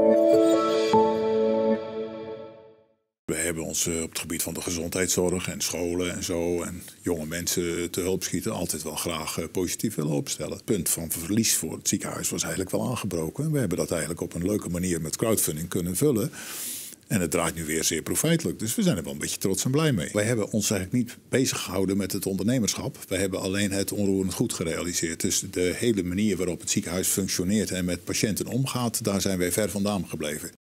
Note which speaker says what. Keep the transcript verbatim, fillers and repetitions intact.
Speaker 1: We hebben ons op het gebied van de gezondheidszorg en scholen en zo en jonge mensen te hulp schieten altijd wel graag positief willen opstellen. Het punt van verlies voor het ziekenhuis was eigenlijk wel aangebroken. We hebben dat eigenlijk op een leuke manier met crowdfunding kunnen vullen. En het draait nu weer zeer profijtelijk. Dus we zijn er wel een beetje trots en blij mee. Wij hebben ons eigenlijk niet bezig gehouden met het ondernemerschap. Wij hebben alleen het onroerend goed gerealiseerd. Dus de hele manier waarop het ziekenhuis functioneert en met patiënten omgaat, daar zijn wij ver vandaan gebleven.